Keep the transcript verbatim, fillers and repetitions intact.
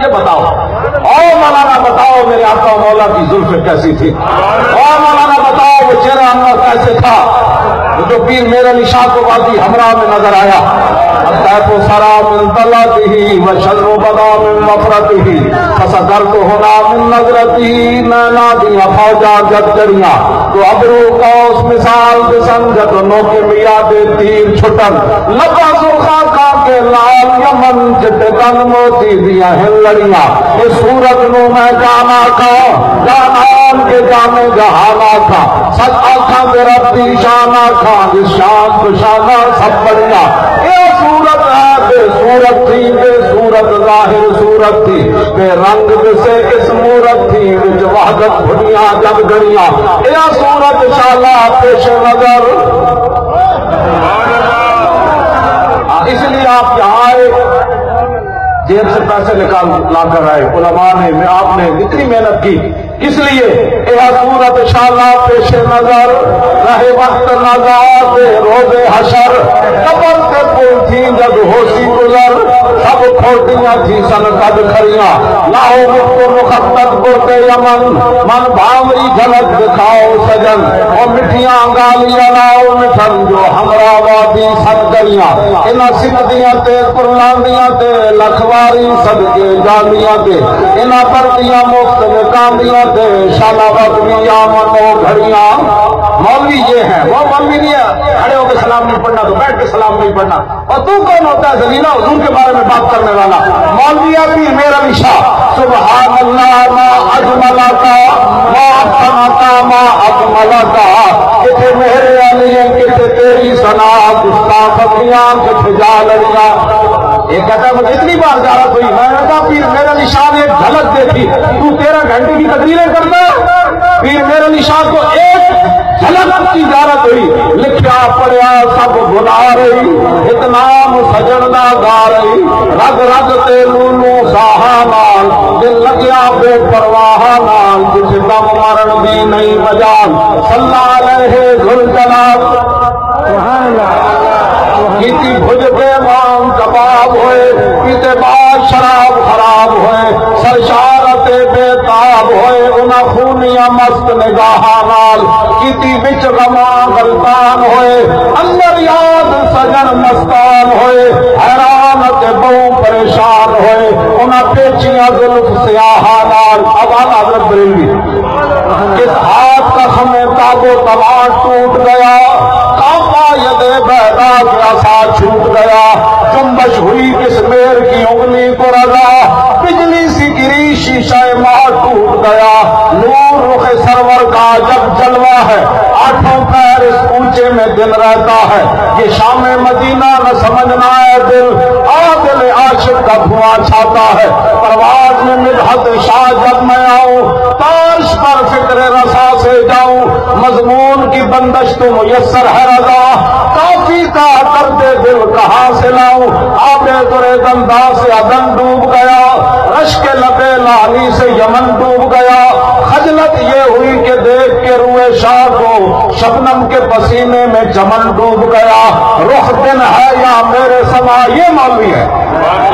یہ بتاؤ، اور مولانا بتاؤ میرے آقا و مولا کی زلف کیسی تھی، اور مولانا بتاؤ وہ چہرہ انور کیسے تھا جو پیر میرے علی شاہ کو وادی ہمراہ میں نظر آیا. الطیف سرا من طلعته وشر بدا من مفرته فسکرت هنا من نظرته نینا دیا فوجا جد جڑیاں تو ابرو قوس مثال بسنجت نوکے میاد تیر چھٹن لبا سرخا کا کے لال یمن جت کن موتی دیا ہن لڑیاں اس صورت نو میں جانا کا جانان کے جانے جہانا تھا سچ آنکھاں دے رب دی شانہ کھا جس شان کو شانہ سب بڑھیا. اے صورت ہے بے صورت تھی، بے صورت ظاہر صورت تھی، بے رنگ سے اس مورت تھی وچ وحدت بھڑیاں جب گڑیاں. اے صورت شالا پیش نظر. اس لیے آپ یہاں آئے، جیب سے پیسے نکال لا کر آئے، علماء نے میں آپ نے اتنی محنت کی. اس لیے اے صورت شالا پیش نظر رہے وقت نظار روز حشر قبر سے پل تھی جب ہوشی گزر سب کھوٹیاں تھی سن قد کھڑیاں لاہو مکھ مخطط بوتے یمن من بھاوری جھلک دکھاؤ سجن اور مٹھیاں گالیاں لاؤ مٹھن جو ہمراہ وادی سن گلیاں انہاں سندیاں تے قرلاندیاں تے لکھواری صدقے جالیاں تے انہاں پردیاں مفت نکاندیاں تے شالا وقتیاں منو گھڑیاں. مولوی یہ ہے، وہ مولوی نہیں ہے کھڑے ہو کے سلام نہیں پڑھنا تو بیٹھ کے سلام نہیں پڑھنا. اور تو کون ہوتا ہے زلیلا حضور کے بارے میں بات کرنے والا؟ مولوی ہے پیر میرا علی شاہ. سبحان اللہ ما اجملا کا ما احسن کا ما اجملا کا کتنے میرے علی ہیں کتنے تیری ثنا گستاخیاں کتنے جالڑیاں. ایک کہتا ہے مجھے اتنی بار زیارت ہوئی، میں نے کہا پیر میرا علی شاہ نے ایک جھلک دیکھی، تو تیرہ گھنٹے کی تقریریں کرنا. پیر میرا علی شاہ کو ایک جھلک کی زیارت ہوئی، لکھیا پڑھیا سب بلا رہی اتنام سجن دا گا رہی رگ رگ تے لولو ساہا نال دل لگیا بے پرواہ نال جس دم مرن دی نہیں مجال صلی علیہ ذوالجلال. کیتی بھج کے مان کباب ہوئے پیتے بعد شراب خراب ہوئے سرشارت بے تاب ہوئے انہاں خونیاں مست نگاہ نال کیتی بچ غما غلطان ہوئے اندر یاد سجن مستان ہوئے حیرانت بہو پریشان ہوئے انہاں پیچیاں زلف سیاہ نال. حوالہ حضرت بریلوی. کس ہاتھ کا ہمیں تاب و تباہ ٹوٹ گیا کعبہ ید بیدا کا ساتھ چھوٹ گیا جنبش ہوئی کس میر کی انگلی کو رضا بجلی سی گری شیشہ ماہ ٹوٹ گیا نور رخ سرور کا جب جلوہ ہے آٹھوں پیر اس اونچے میں دن رہتا ہے یہ شام مدینہ نہ سمجھنا ہے دل آ دل عاشق کا دھواں چھاتا ہے پرواز میں مدحت شاہ جب میں آؤں تاش پر فکر رسا سے جاؤں مضمون کی بندش تو میسر ہے رضا کافی کا کرتے دل کہاں سے لاؤں آبے درے دندا سے ادن ڈوب گیا رش کے لبے لانی سے یمن ڈوب گیا خجلت یہ ہوئی کہ دیکھ کے روئے شاہ کو شبنم کے پسینے میں چمن ڈوب گیا رخ دن ہے یا میرے سما. یہ مولوی ہے.